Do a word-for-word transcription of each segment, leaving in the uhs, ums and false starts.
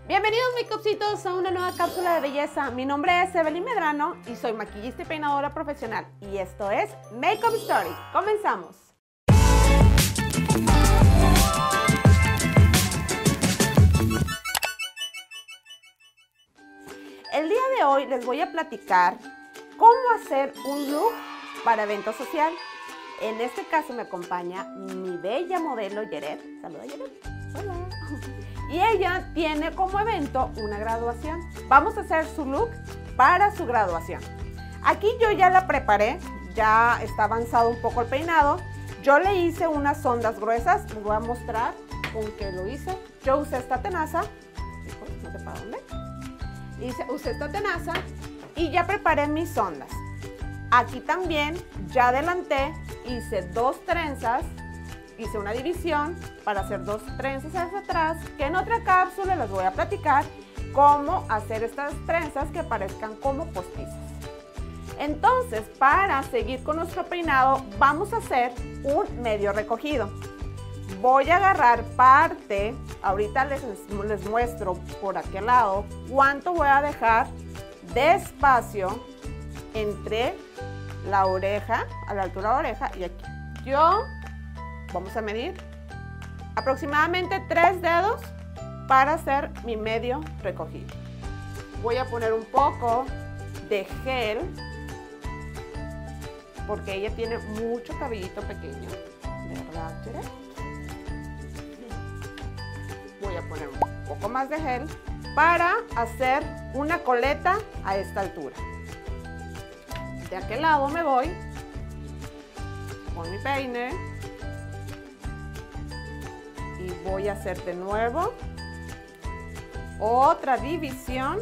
Bienvenidos makeupcitos a una nueva cápsula de belleza. Mi nombre es Evelyn Medrano y soy maquillista y peinadora profesional. Y esto es Makeup Story. Comenzamos. El día de hoy les voy a platicar cómo hacer un look para evento social. En este caso me acompaña mi bella modelo Yeret. Saluda, Yeret. Hola. Y ella tiene como evento una graduación. Vamos a hacer su look para su graduación. Aquí yo ya la preparé, ya está avanzado un poco el peinado. Yo le hice unas ondas gruesas, les voy a mostrar con qué lo hice. Yo usé esta tenaza, no sé para dónde. Hice, usé esta tenaza y ya preparé mis ondas. Aquí también ya adelanté, hice dos trenzas. Hice una división para hacer dos trenzas hacia atrás, que en otra cápsula les voy a platicar cómo hacer estas trenzas que parezcan como postizas. Entonces, para seguir con nuestro peinado, vamos a hacer un medio recogido. Voy a agarrar parte, ahorita les, les muestro por aquel lado cuánto voy a dejar de espacio entre la oreja, a la altura de la oreja y aquí. Yo Vamos a medir aproximadamente tres dedos para hacer mi medio recogido. Voy a poner un poco de gel porque ella tiene mucho cabellito pequeño, de verdad, ¿quieres? Voy a poner un poco más de gel para hacer una coleta a esta altura. De aquel lado me voy con mi peine. Y voy a hacer de nuevo otra división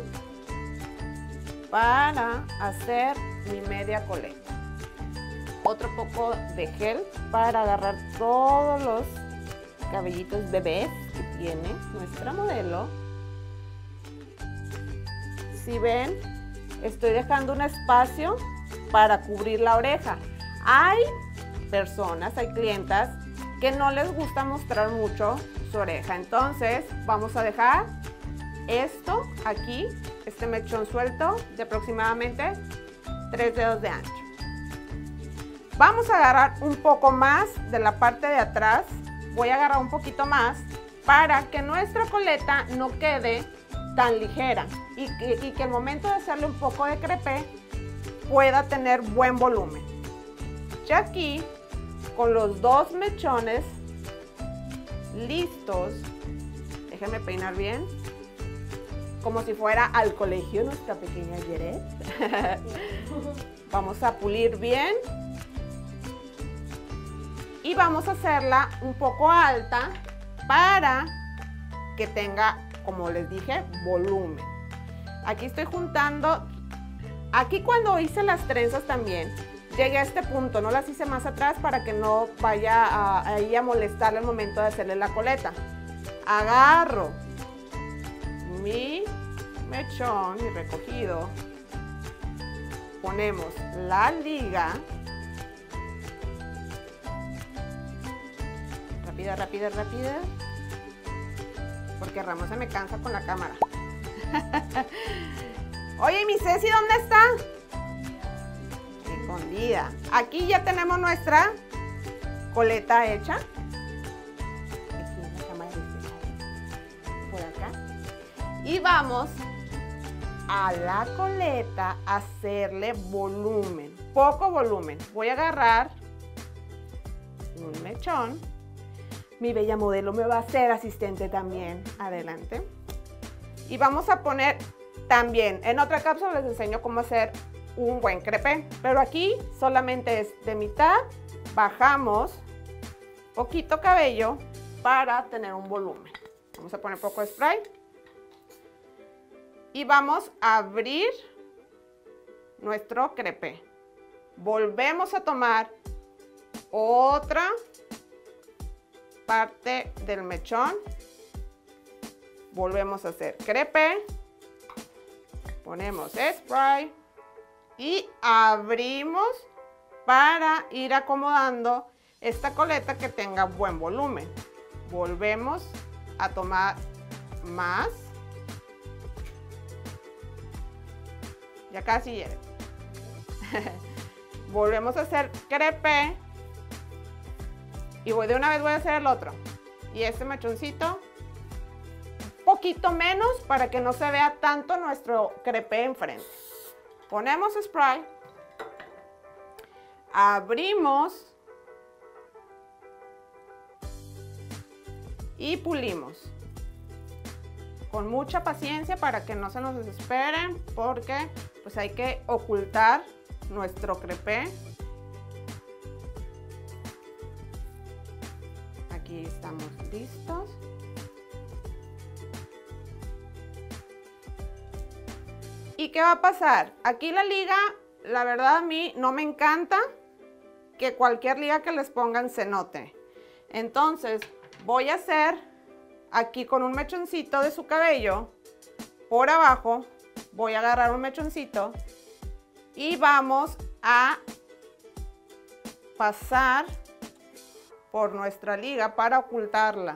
para hacer mi media coleta. Otro poco de gel para agarrar todos los cabellitos bebés que tiene nuestra modelo. Si ven, estoy dejando un espacio para cubrir la oreja. Hay personas, hay clientas que no les gusta mostrar mucho su oreja. Entonces vamos a dejar esto aquí, este mechón suelto de aproximadamente tres dedos de ancho. Vamos a agarrar un poco más de la parte de atrás. Voy a agarrar un poquito más para que nuestra coleta no quede tan ligera y que, y que al momento de hacerle un poco de crepé pueda tener buen volumen. Ya aquí, con los dos mechones listos, déjenme peinar bien, como si fuera al colegio nuestra pequeña Yeret. Vamos a pulir bien y vamos a hacerla un poco alta para que tenga, como les dije, volumen. Aquí estoy juntando, aquí cuando hice las trenzas también llegué a este punto, no las hice más atrás para que no vaya a, a, a molestarle al momento de hacerle la coleta. Agarro mi mechón, mi recogido, ponemos la liga, rápida, rápida, rápida, porque Ramón se me cansa con la cámara. Oye, mi Ceci, ¿dónde está? Escondida. Aquí ya tenemos nuestra coleta hecha. Aquí en la cámara de por acá. Y vamos a la coleta a hacerle volumen, poco volumen. Voy a agarrar un mechón. Mi bella modelo me va a ser asistente también. Adelante. Y vamos a poner también, en otra cápsula les enseño cómo hacer un buen crepé, pero aquí solamente es de mitad, bajamos poquito cabello para tener un volumen. Vamos a poner poco de spray y vamos a abrir nuestro crepé. Volvemos a tomar otra parte del mechón, volvemos a hacer crepé, ponemos spray y abrimos para ir acomodando esta coleta que tenga buen volumen. Volvemos a tomar más Ya casi Jared. Volvemos a hacer crepé. Y voy de una vez voy a hacer el otro. Y este mechoncito, un poquito menos para que no se vea tanto nuestro crepé enfrente. Ponemos spray. Abrimos. Y pulimos. Con mucha paciencia para que no se nos desesperen, porque pues hay que ocultar nuestro crepé. Aquí estamos listos. ¿Y qué va a pasar? Aquí la liga, la verdad a mí no me encanta que cualquier liga que les pongan se note. Entonces voy a hacer aquí con un mechoncito de su cabello, por abajo, voy a agarrar un mechoncito y vamos a pasar por nuestra liga para ocultarla.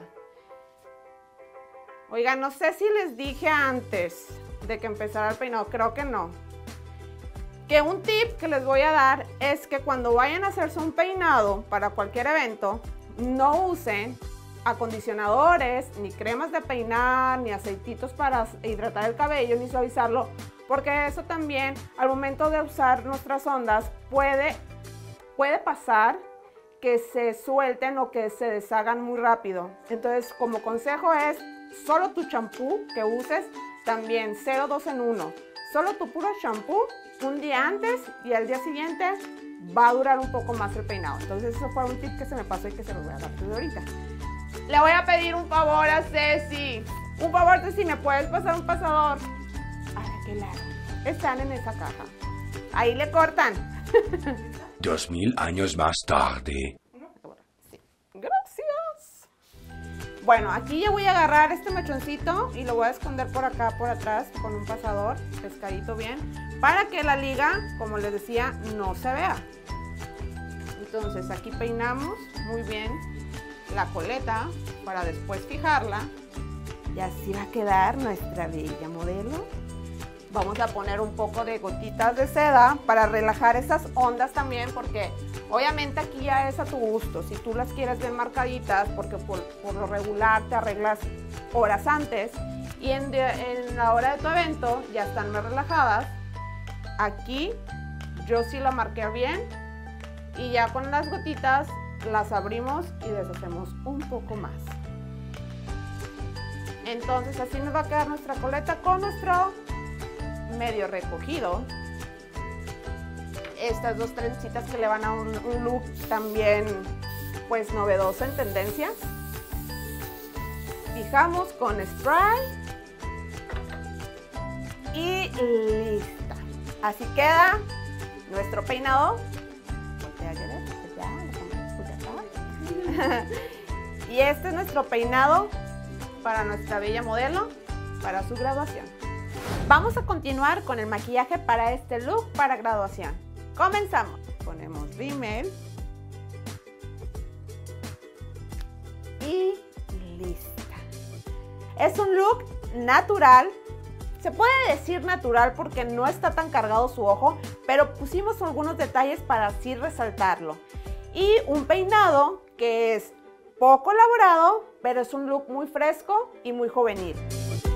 Oigan, no sé si les dije antes de que empezara el peinado, creo que no. Que un tip que les voy a dar es que cuando vayan a hacerse un peinado para cualquier evento, no usen acondicionadores, ni cremas de peinar, ni aceititos para hidratar el cabello, ni suavizarlo, porque eso también al momento de usar nuestras ondas puede, puede pasar que se suelten o que se deshagan muy rápido. Entonces, como consejo es solo tu champú que uses, también cero dos en uno. Solo tu puro champú un día antes y al día siguiente va a durar un poco más el peinado. Entonces, eso fue un tip que se me pasó y que se los voy a dar desde ahorita. Le voy a pedir un favor a Ceci. Un favor, Ceci, ¿me puedes pasar un pasador? ¿A qué lado? Están en esa caja. Ahí le cortan. Dos mil años más tarde. Sí. Gracias. Bueno, aquí ya voy a agarrar este mechoncito y lo voy a esconder por acá, por atrás, con un pasador, pescadito bien, para que la liga, como les decía, no se vea. Entonces, aquí peinamos muy bien la coleta para después fijarla. Y así va a quedar nuestra bella modelo. Vamos a poner un poco de gotitas de seda para relajar esas ondas también, porque obviamente aquí ya es a tu gusto. Si tú las quieres ver marcaditas, porque por, por lo regular te arreglas horas antes y en, de, en la hora de tu evento ya están más relajadas. Aquí yo sí la marqué bien y ya con las gotitas las abrimos y deshacemos un poco más. Entonces así nos va a quedar nuestra coleta con nuestro medio recogido. Estas dos trencitas que le van a un, un look también pues novedoso en tendencia. Fijamos con spray y lista. Así queda nuestro peinado. Y este es nuestro peinado para nuestra bella modelo para su graduación. Vamos a continuar con el maquillaje para este look para graduación. Comenzamos. Ponemos rímel y lista. Es un look natural. Se puede decir natural porque no está tan cargado su ojo, pero pusimos algunos detalles para así resaltarlo. Y un peinado que es poco elaborado, pero es un look muy fresco y muy juvenil.